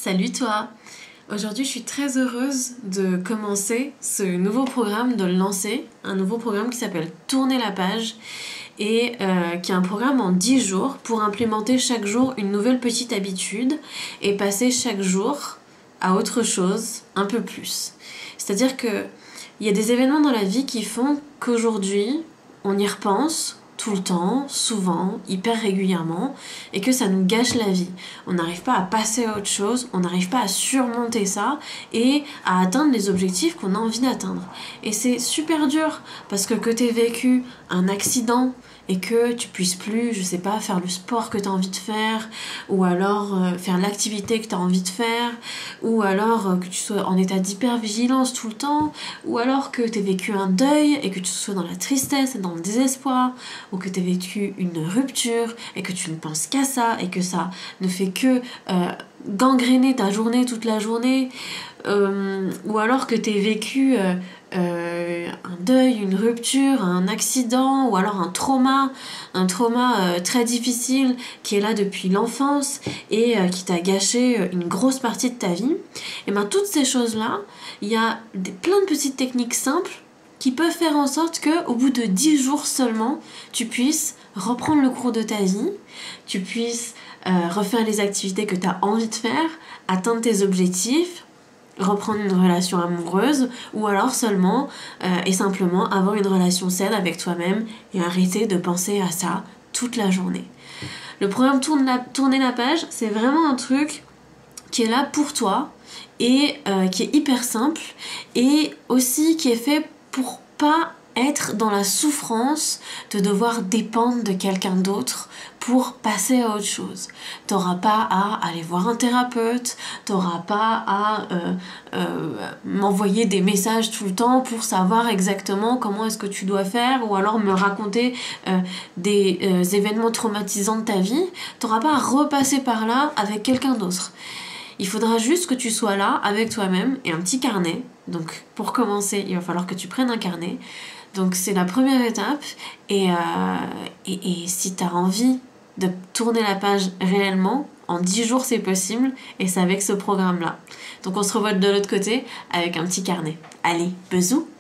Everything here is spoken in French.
Salut toi! Aujourd'hui je suis très heureuse de commencer ce nouveau programme, de le lancer, un nouveau programme qui s'appelle Tourner la page et qui est un programme en 10 jours pour implémenter chaque jour une nouvelle petite habitude et passer chaque jour à autre chose, un peu plus. C'est-à-dire qu'il y a des événements dans la vie qui font qu'aujourd'hui on y repense tout le temps, souvent, hyper régulièrement, et que ça nous gâche la vie. On n'arrive pas à passer à autre chose, on n'arrive pas à surmonter ça et à atteindre les objectifs qu'on a envie d'atteindre. Et c'est super dur, parce que t'aies vécu un accident et que tu puisses plus, je sais pas, faire le sport que tu as envie de faire, ou alors faire l'activité que tu as envie de faire, ou alors que tu sois en état d'hypervigilance tout le temps, ou alors que tu aies vécu un deuil et que tu sois dans la tristesse et dans le désespoir, ou que tu aies vécu une rupture et que tu ne penses qu'à ça et que ça ne fait que gangréner ta journée toute la journée, ou alors que tu aies vécu un deuil, une rupture, un accident ou alors un trauma très difficile qui est là depuis l'enfance et qui t'a gâché une grosse partie de ta vie. Et bien toutes ces choses-là, il y a plein de petites techniques simples qui peuvent faire en sorte qu'au bout de 10 jours seulement, tu puisses reprendre le cours de ta vie, tu puisses refaire les activités que tu as envie de faire, atteindre tes objectifs, reprendre une relation amoureuse ou alors seulement et simplement avoir une relation saine avec toi-même et arrêter de penser à ça toute la journée. Le programme Tourner la page, c'est vraiment un truc qui est là pour toi et qui est hyper simple et aussi qui est fait pour pas être dans la souffrance de devoir dépendre de quelqu'un d'autre pour passer à autre chose. T'auras pas à aller voir un thérapeute, t'auras pas à m'envoyer des messages tout le temps pour savoir exactement comment est-ce que tu dois faire ou alors me raconter des événements traumatisants de ta vie. T'auras pas à repasser par là avec quelqu'un d'autre. Il faudra juste que tu sois là avec toi-même et un petit carnet. Donc pour commencer, il va falloir que tu prennes un carnet. Donc c'est la première étape et si tu as envie de tourner la page réellement, en 10 jours c'est possible et c'est avec ce programme-là. Donc on se revoit de l'autre côté avec un petit carnet. Allez, bisous!